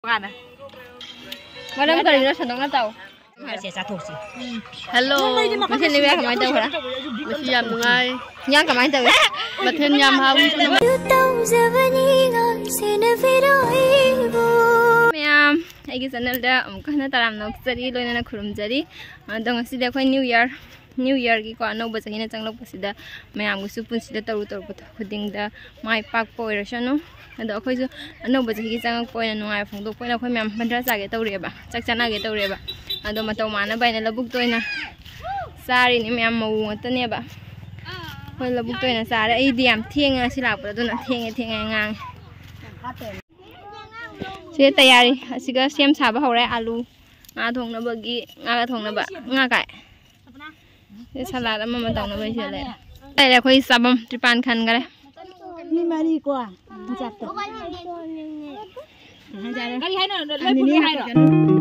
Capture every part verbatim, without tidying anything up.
bạn à mà đang cần nó nó tàu sẽ sát thuộc gì hello mà thiên đi về cầm máy tàu hả mà thiên nhầm ngay nhang cầm máy tàu mà thiên nhầm không mẹ cái channel đó có nó taram nó chỉ lôi nó khurum chỉ đồng sĩ đây New Year New Year की को अनौब चाहिए चंगलक पसिदा मैम गुसु पुनसिदा तरु तरु पथ खुदिंगदा माय पाक पोइरसनु अदो अखोइसु अनौब चाहिए चंगक पोइना नुंगाय फंगदो पोइना अखोइ मैम पंद्रा चागे तौरेबा चक चनागे तौरेबा अदो मतौ माना बाइना लबुक तोइना सारी नि मैम मऊ ngतनेबा होय लबुक तोइना सारे आई दियाम थेंगा सिलापद दुना थेंगे थेंगे ngang से तैयारी असिगा सेम साबा हौरे आलू nga thongnabagi nga thongnaba nga kai salad ama ma tawna bai sele ai la khoi sabam tripan khan gare ni mari ko jap to ha ja re hai no le pu hai ro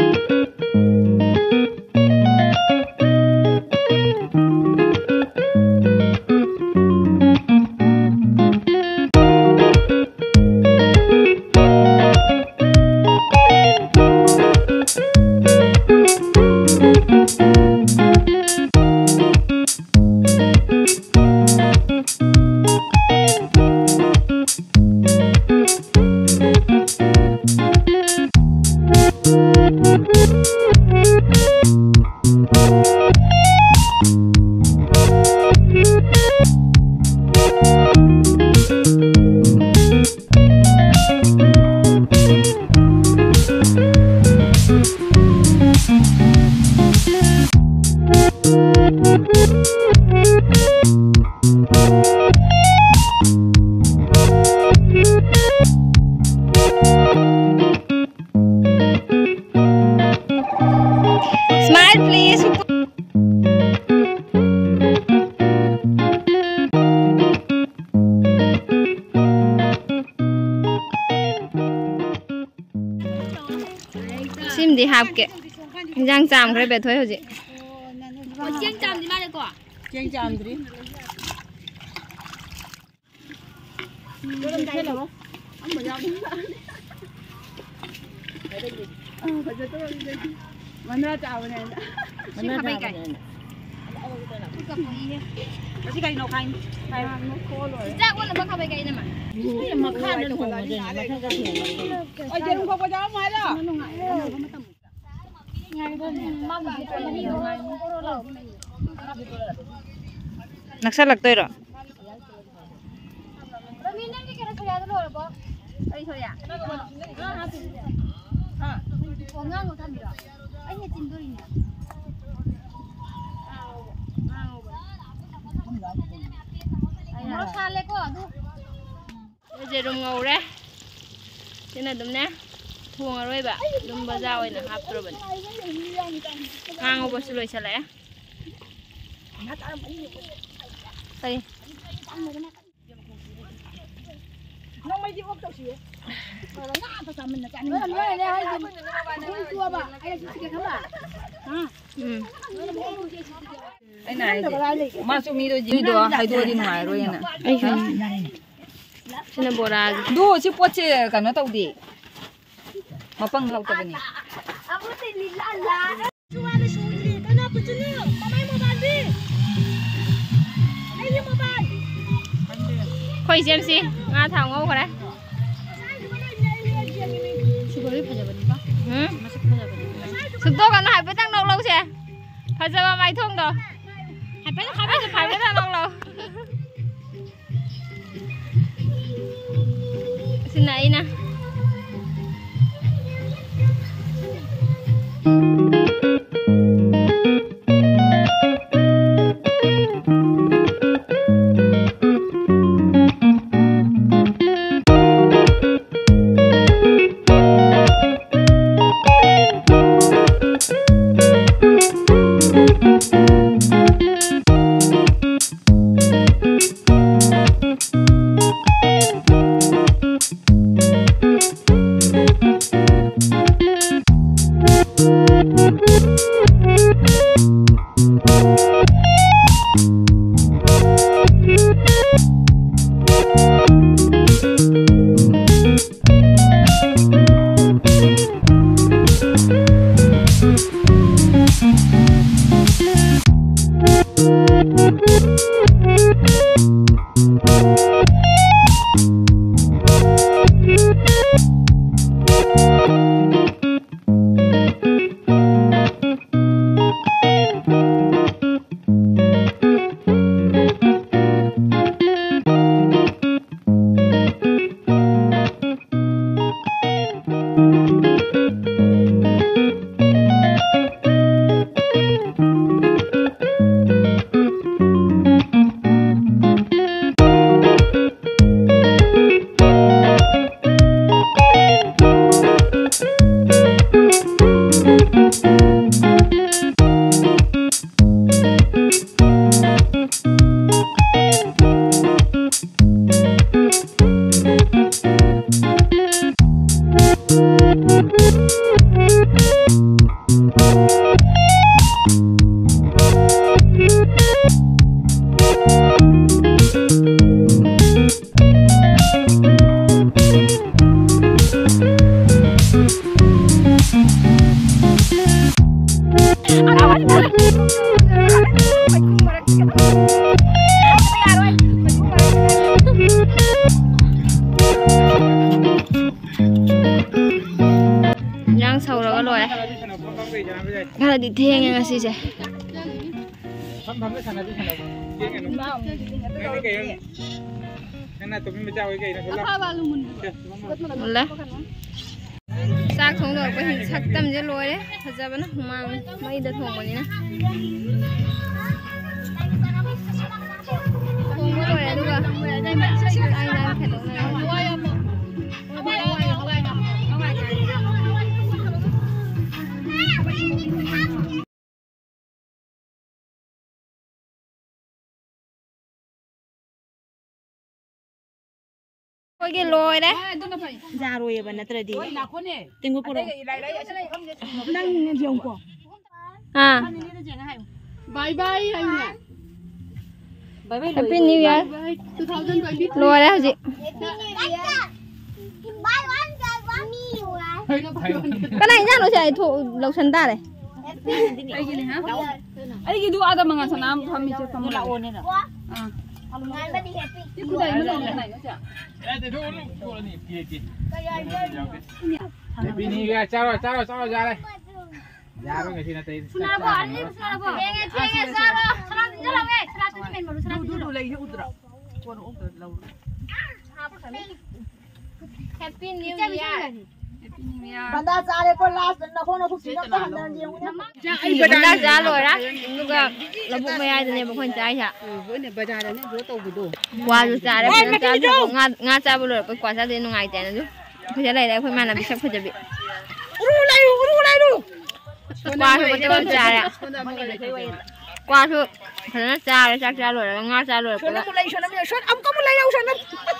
Smile please. Sim đi học kệ. Giang chạm cái bể thôi hả chị? chiên chằm thì bao nhiêu quả? Chiên chằm thì đi. Có làm đây không? Ông bảo giao đúng rồi. Ờ, phải cho tôi đi. Mà nó chào này. Mà nó chào này. Cái cây nó khanh, cây nó khô rồi. Chắc là bắt khâu cây này mà. Mà khăn nó khô rồi, mà khăn cái thìa. Ôi chị không có giáo mai đó. Nagsalagtoy ro. Giờ rung ngầu đấy, thế là đúng nè, thuồng rồi bà, đúng bao giờ rồi là hấp rồi bà, ngang ngầu bớt rồi sao lẽ? Đây, nó mấy chiếc ốc tàu xỉ, rồi nó ngã vào mình là chặn. Nó làm cái này hay gì? Không chua bà, ai là cái gì bà? À, ừ. Cái này, mà số mi đôi gì đôi, hai đôi đi ngoài rồi nè. Ai không? Xin lỗi bố ra. Đôi chỉ bớt chứ, cái nó tàu đi. Mà băng lâu tao bên này. Khôi xem gì, ngã thảo ngô cái đấy. Sụp to còn hải với tăng độc lâu chưa? Phải giờ mà mày thương rồi. Hải với hải với hải với tăng độc lâu. Xin này nè. We'll be right back. Yang sầu rồi rồi. Cái là đi thiêng nha chị chị. Là xác thùng rồi cái hình sắc tâm dễ lôi đấy. Thật ra vẫn không mang mấy đợt thùng này nè. Thùng rồi đấy đúng không? Anh đang khét thùng này. Ôi cái lôi đấy. Ra rồi bạn nãy đi. Tìm cô rồi. Đang dùng cô. À. Bye bye anh nè. Bye bye. Happy New Year. Lôi đấy hả chị? Cái này nhá nó chạy thụ lộc sân ta này. Đây cái này hả? Đây cái đu ada mangan sana kami cek kamu lah. Ah. Itu dari mana yang naik aja? Eh, itu dulu, dulu nih, piye piye. Happy New Year, chào rồi, chào rồi, chào rồi ra đây. Ra rồi người thì là tiền. Kenapa? Ini kenapa? Pengen pengen salah. Salah jalan eh. Salah tu main baru salah. Dulu lagi udra. Kono udra lau. Happy New Year. Banda cari pun last dan aku nak susi nak tahan dan dia punya. Banda giá rồi đó. Lúc là bụng mày ai thì này con trai hả? Bữa này bây giờ là nó tàu bị đổ. Qua rồi giá đấy, bây giờ giá của nga nga giá bây giờ bây qua giá thì nó ngay tiền rồi. Bây giờ này đây phải mang làm bị sắp phải chuẩn bị. Uru lagi, uru lagi tu. Qua rồi bây giờ giá đấy. Qua rồi, phải nó giá rồi, giá rồi, nga giá rồi. Sana mulai, sana mulai, sana, am kamu mulai aku sana.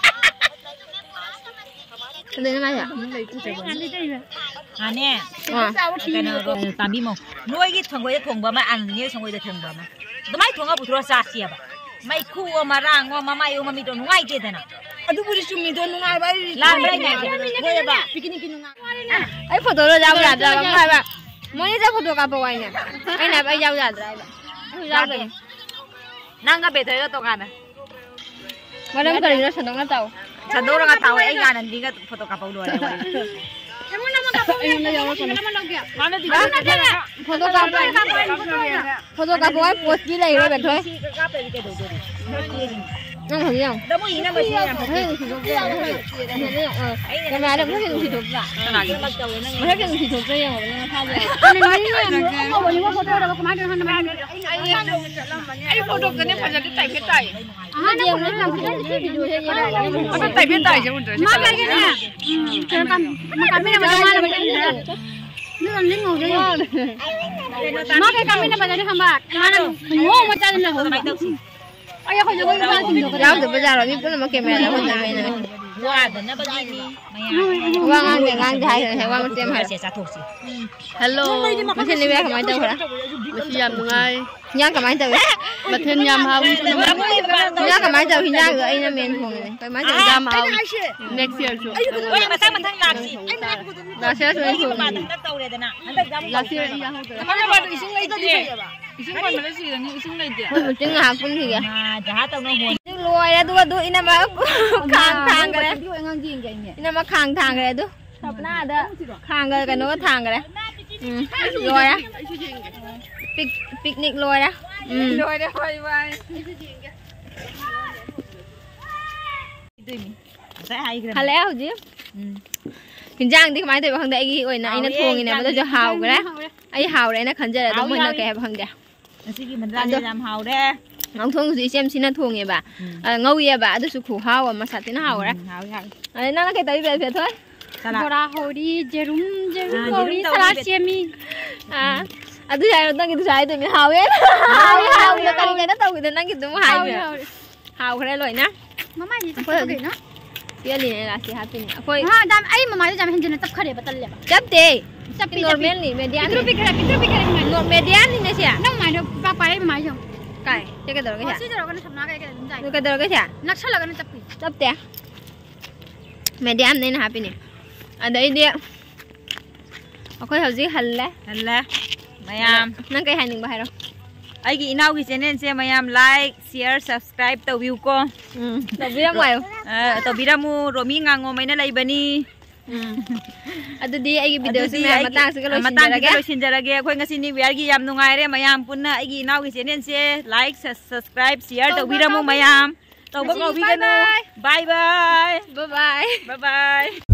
Cái này là gì? À nè, cái nào rồi tạm bị mông. Nuôi cái thằng quay thùng bả mà ăn nhiều thằng quay thùng bả mà. Tụi mày thùng ở bụi sa xia bả. Mày khu mà rang mà mày yêu mà mi don ngay thế nào. Aduh budi sumi don nungai bai. Làm cái này. Boleh ba? Bikin bikin nungai. Ấy photo nó giao ra rồi, không phải bạn. Mới ra photo cả bộ anh nè. Anh này bây giao ra rồi. Giao rồi. Nang cái bể thấy cái tàu ngàn này. Mà đang cần nó sản nó tàu. Sản đâu ra tàu ấy ngàn này đi cái photo cả bộ rồi. Kamu nama kamu? Ayun na yawa kono. Nama lagi. Mana di? Mana dia? Foto ka po. Foto ka po ay post di lai rồi bạn thôi. Nang thằng gì không? Đâu có gì đâu mà chị làm. Thấy thì thuộc ra. Ờ. Cái này đừng có cái thì thuộc ra. Mà thấy cái thì thuộc ra mà nó sao vậy? Kamu boleh buat foto ada kemana dengan nama? Ai photo cái này phải là cái tay cái tay. Ah, dia nó làm cái video thế như này. Cái tay cái tay chứ không được. Mana lagi ni? Kenapa? Kami nama mana macam ni? Ni kan lingo je. Maka kami nama jadi hamba. Mana? Ngomong macam ni lah. Ayah kau jaga ibu balik tu. Jauh tu berjalan ni pun nama kamera pun nama ini. Wah, dan apa gini? Wang ang ngang jai hay wang tiêm hay. Sẽ sát thủ gì? Hello. Macam ni biar kemana tu lah? Siap ngai. Nhang kemana tu? Betul nyam hau. Nhang kemana tu? Nhang ke ini main phone ni. Kemana tu? Nyam hau. Next year tu. Ôi mà sao mà thằng lạc gì? Dah saya sudah Cái phone. mà thằng đất tàu này thế nào? Thằng đất Last year iya hau. Mana baru ising lagi tu dia. Ising kan Malaysia ni ising lagi dia. Pun tengah pun tiga. mà giá tàu nó hồn. Luai dah tu tu ini nama khang khang ke. Dia ngang jing kayaknya. Ini nama khang khang ke tu. Sapna ada khang ke kan nó khang ke. Hmm. Luai ah. Pic picnic luai dah. Hmm. Luai dah bye bye. Sẽ hay cái Halal je. हिंजांग दी कमाई तोय खंगदे आगी ओइना आइना थोंगिने बदो जो हावगरे आई हावरे ना खंजरे दो मोइना के हेब खंगदे ꯑꯁꯤꯒꯤ ꯃꯟꯗꯥꯟꯁꯦ ꯌꯥꯝ ꯍꯥꯎꯔꯦ ngong thong su isem sina thonge ba ngauye ba adu su khu haw ma satina hawra hawi hawi ai na ke tai be be thoi bora hori jerum jerum hori sala semi a adu ya nang ki sai tu mi hawe haw haw lo kari ngai na tau ki nang ki tu hai me haw khare loi na mama ji ko ge na sia li ne la si happy ni akoi ha dam ai mama ji jam hinjin tap khare batal le ba chap te chap pi normal ni median kitru pi khare kitru pi khare no median ni ne sia nang mai do pa pa ai mai jo kai che ke dor ke si jaro kan samna kai ke dum jai nu ke dor ke sia nak sala kan chap pi chap te median ni na happy ni adai dia akoi hauji halle halle mayam nang kai haning ba hairo ꯑꯩꯒꯤ ꯏꯅꯥꯎꯒꯤ ꯆꯦꯅꯦꯜꯁꯦ ꯃꯌꯥꯝ like share ꯁꯕꯁꯀ꯭ꯔꯥꯏꯕ ꯇꯧꯕꯤꯌꯨꯀꯣ ꯎꯝ ꯇꯧꯕꯤꯔꯝꯃꯣ ꯇꯧꯕꯤꯔꯝꯃꯨ ꯔꯣꯃꯤ ꯉꯥꯉꯣꯝ ꯍꯥꯏꯅ ꯂꯩꯕꯅꯤ ꯑꯗꯨꯗꯤ ꯑꯩꯒꯤ ꯚꯤꯗꯤꯑꯣꯁꯤ ꯃꯌꯥꯝ ꯃꯇꯥꯡꯁꯤꯒ ꯂꯣꯏꯁꯤꯟꯖꯔꯒꯦ ꯂꯣꯏꯁꯤꯟꯖꯔꯒꯦ ꯑꯩꯈꯣꯏ ꯉꯁꯤ ꯅ꯭ꯌꯨ ꯏꯌꯔꯒꯤ ꯌꯥꯝ ꯅꯨꯡꯉꯥꯏꯔꯦ ꯃꯌꯥꯝ ꯄꯨꯟꯅ ꯑꯩꯒꯤ ꯏꯅꯥꯎꯒꯤ ꯆꯦꯅꯦꯜꯁꯦ ꯂꯥꯏꯛ ꯁꯕꯁꯀ꯭ꯔꯥꯏꯕ ꯁꯤꯌꯔ ꯇꯧꯕꯤꯔꯝꯃꯨ ꯃꯌꯥꯝ ꯇꯧꯕ ꯀꯥꯎꯕꯤꯒꯅꯨ ꯕꯥꯏ ꯕꯥꯏ ꯕꯥꯏ ꯕꯥꯏ ꯕꯥꯏ ꯕꯥꯏ